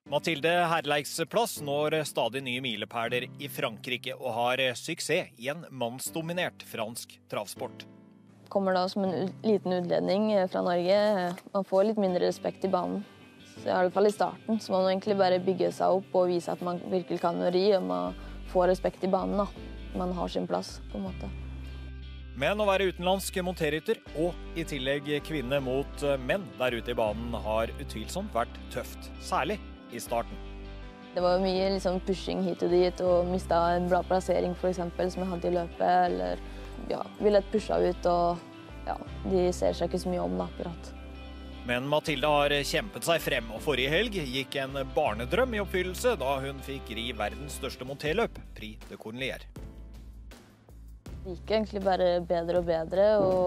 Mathilde Herleiks-plass når stadig nye milepæler i Frankrike og har suksess i en mannsdominert fransk travsport. Kommer da som en liten utledning fra Norge. Man får litt mindre respekt i banen. Så i alle fall i starten så må man egentlig bare bygge seg opp og vise at man virkelig kan ri, og man får respekt i banen da. Man har sin plass på en måte. Men å være utenlandsk monterrytter og i tillegg kvinne mot menn der ute i banen har utvilsomt vært tøft, særlig i starten. Det var mye pushing hit og dit og mistet en bra plassering for eksempel, som jeg hadde i løpet, eller ville pusha ut og de ser seg ikke så mye om det akkurat. Men Mathilde har kjempet seg frem, og forrige helg gikk en barnedrøm i oppfyllelse da hun fikk ri verdens største monterløp, Prix de Cornelier. Det gikk egentlig bare bedre og bedre,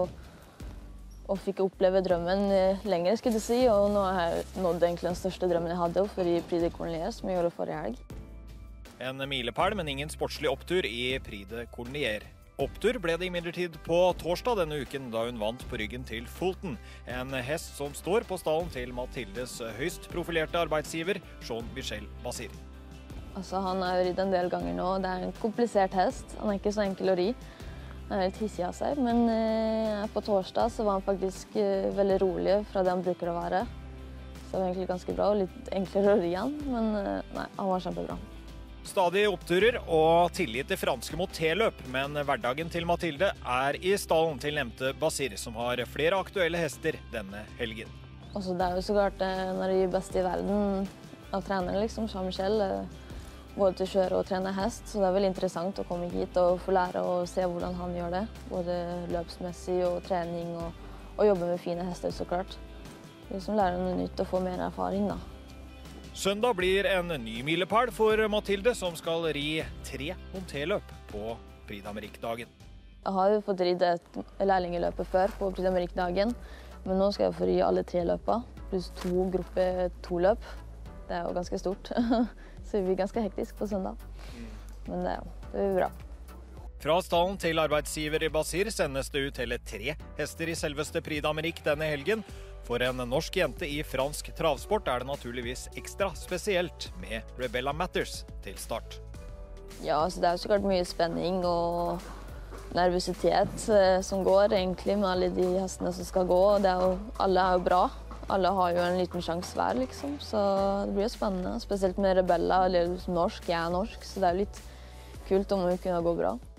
og fikk oppleve drømmen lenger, skulle jeg si. Og nå har jeg nådd egentlig den største drømmen jeg hadde for i Prix de Cornelier, som jeg gjorde forrige helg. En milepæl, men ingen sportslig opptur i Prix de Cornelier. Opptur ble det imidlertid på torsdag denne uken, da hun vant på ryggen til Fulton, en hest som står på stallen til Mathildes høyst profilerte arbeidsgiver, Jean-Michel Basir. Han har ridd en del ganger nå. Det er en komplisert hest. Han er ikke så enkel å ri. Han er litt hissig av seg, men på torsdag så var han faktisk veldig rolig fra det han bruker å være. Så det var egentlig ganske bra, og litt enklere å ri han, men nei, han var kjempebra. Stadig oppturer og tillit til franske monterløp, men hverdagen til Mathilde er i stallen til nevnte Basir, som har flere aktuelle hester denne helgen. Det er jo så klart en av de beste i verden av trenere, Jean-Michel, både til å kjøre og trene hest, så det er veldig interessant å komme hit og få lære å se hvordan han gjør det, både løpsmessig og trening og jobbe med fine hester, så klart. Lære noe nytt og få mer erfaring da. Søndag blir en ny milepæl for Mathilde, som skal ri 3 monterløp på Prix d'Amérique-dagen. Jeg har jo fått ridd et lærlingeløpet før på Prix d'Amérique-dagen, men nå skal jeg få ri alle 3 løpene, pluss 2 gruppe 2-løp. Det er jo ganske stort, så det blir ganske hektisk på søndag. Men det blir bra. Fra stallen til arbeidsgiver i Basir sendes det ut hele 3 hester i selveste Prix d'Amérique denne helgen. For en norsk jente i fransk travsport er det naturligvis ekstra spesielt med Rebella Matters til start. Ja, det er jo så klart mye spenning og nervøsitet som går egentlig med alle de hestene som skal gå. Alle er jo bra. Alle har jo en liten sjanse hver, så det blir jo spennende. Spesielt med Rebella, eller norsk, jeg er norsk, så det er jo litt kult om hun kunne gå bra.